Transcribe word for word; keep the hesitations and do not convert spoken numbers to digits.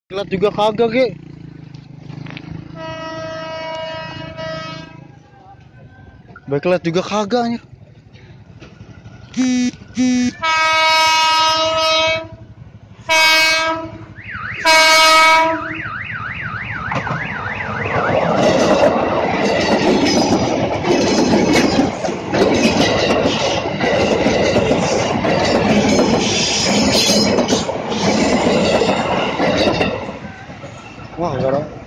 Backlight juga kagak, Ge. Backlight juga kagak anjir. Wah, enggak